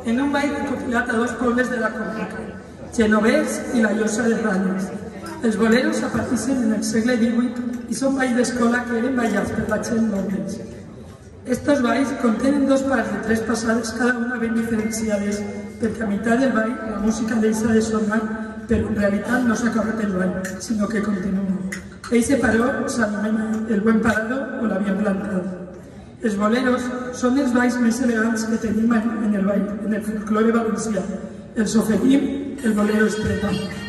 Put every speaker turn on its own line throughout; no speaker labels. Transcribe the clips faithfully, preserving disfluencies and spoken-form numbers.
en un ball recopilat a dos pobles de la comarca, Genovés i la Llosa de Ranes. Els boleros apareixen en el segle divuit i són balls d'escola que eren ballats per la gent nobles. Estos balls contenen dos parts de tres passades, cada una ben diferenciades, perquè a meitat del ball la música deixa de sonar, però en realitat no s'acaba el ball, sinó que continua. Eixe paró s'anomena el buen parado o la bien plantada. Els boleros són els balls més elegants que tenim en el ball, en el folklore valencià. Els oferim el bolero estreta.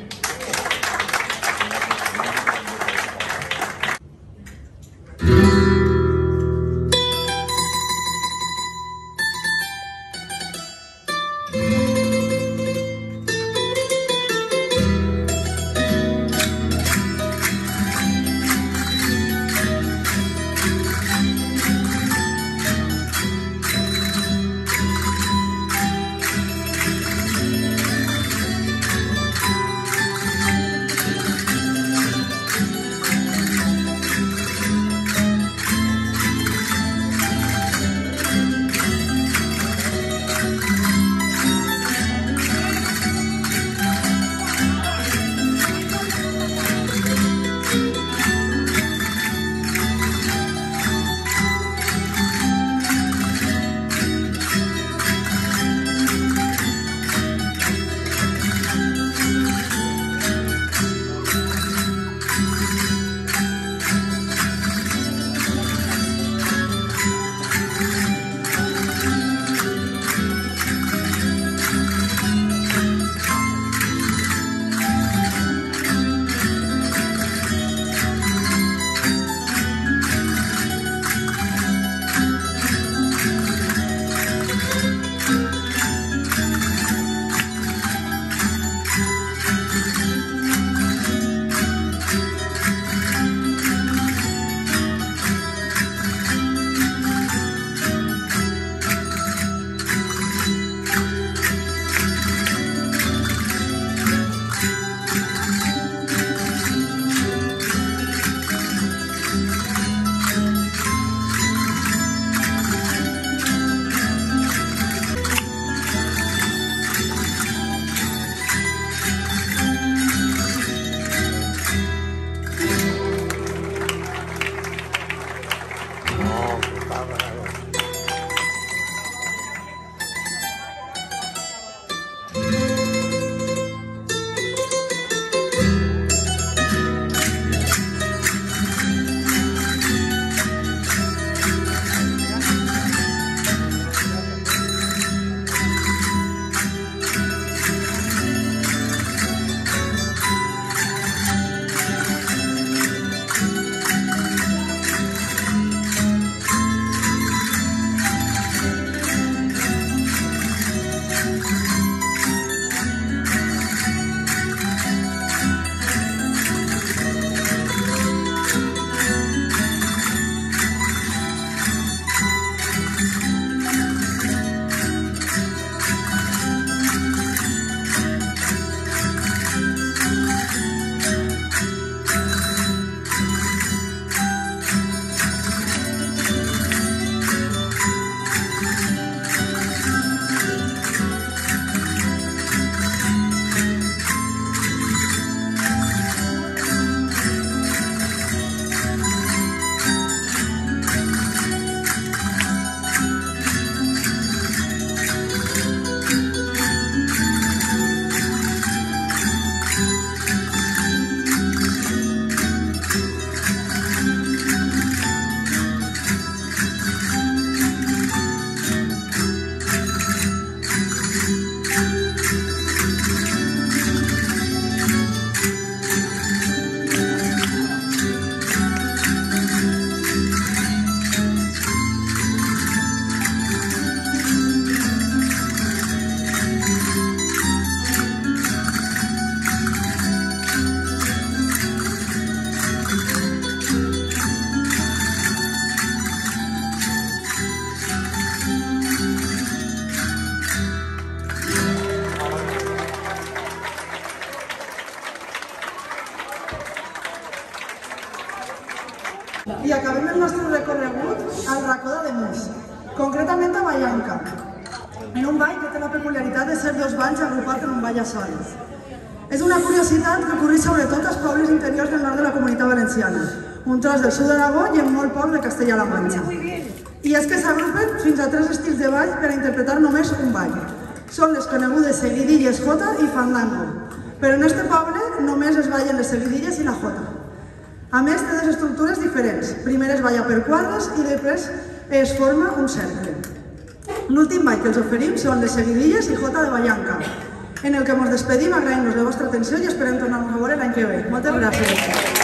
I acabem el nostre recorregut al racó d'Ademús, concretament a Vallanca, en un ball que té la la peculiaritat de ser dos balls agrupats en un ball a soles. És una curiositat que ocorre sobretot als pobles interiors del nord de la Comunitat Valenciana, un tros del sud d'Aragó i en molt poc de Castella-La Manxa. I és que s'agrupen fins a tres estils de ball per a interpretar només un ball. Són les conegudes seguidilles jota i fandango, però en este poble només es ballen les seguidilles i la jota. A més, té dues estructures diferents. Primer es balla per quadres i després es forma un cercle. L'últim ball que els oferim són les seguidilles i jota de ballanca, en el que ens despedim agraint-nos la vostra atenció i esperem tornar-nos a veure l'any que ve. Moltes gràcies.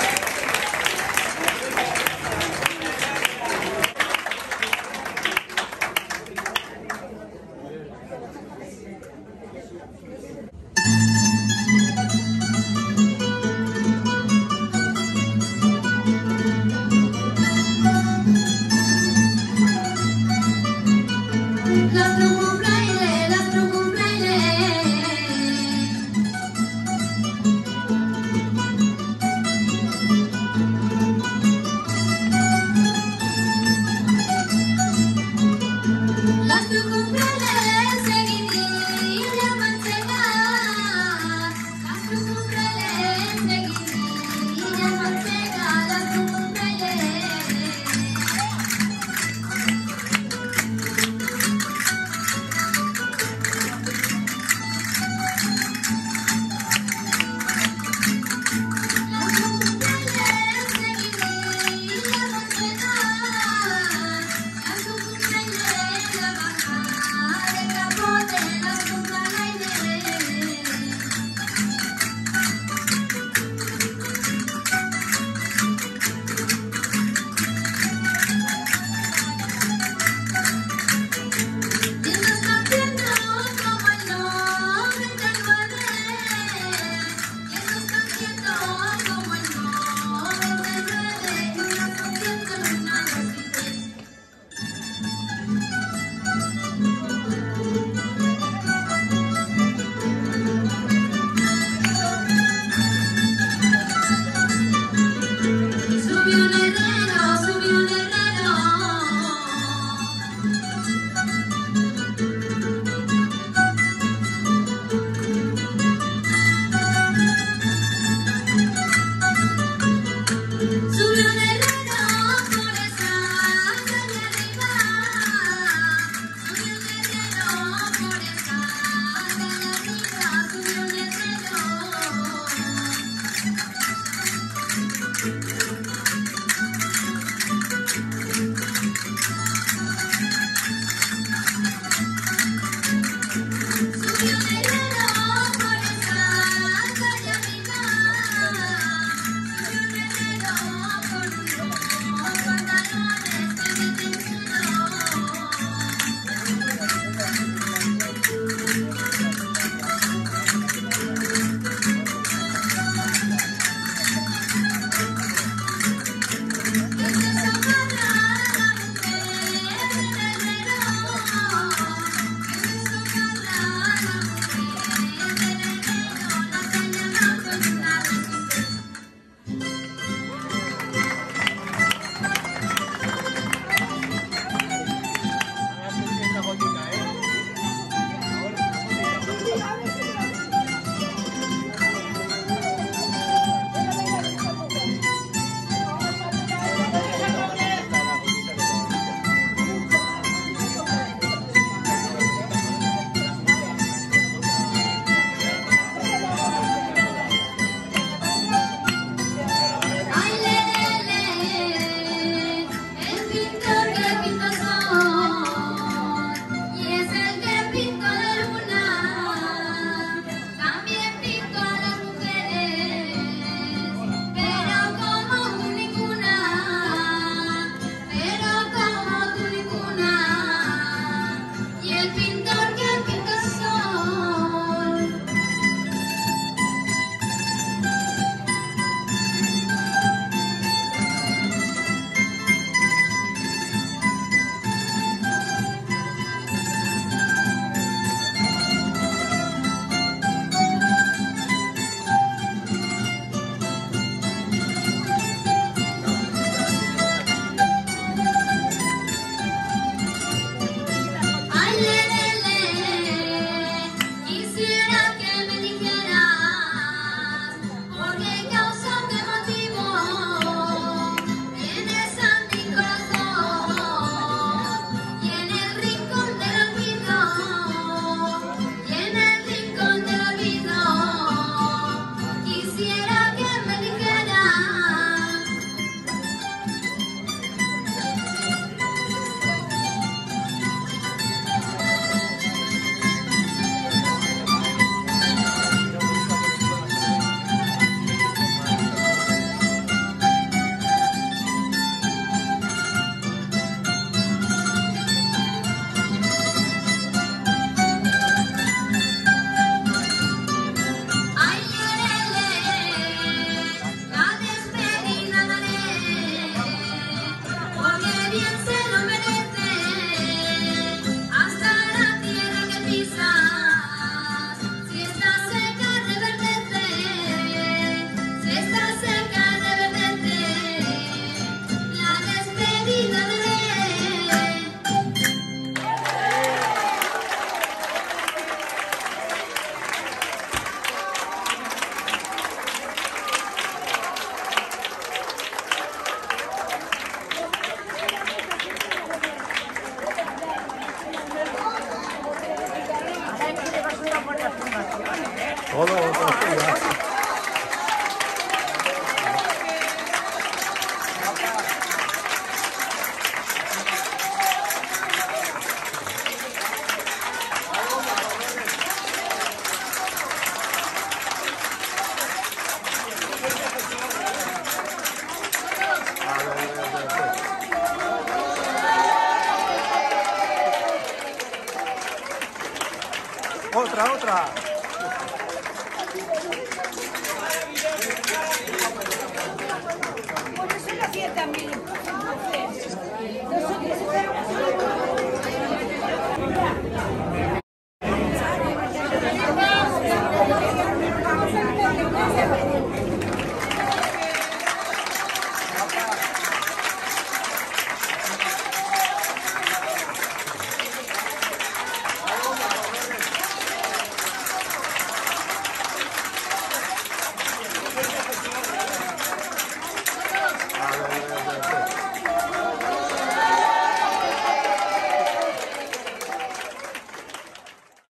Las tu cumple seguidilla manchega. Todo, todo. Otra, otra.
Por eso lo hacía también.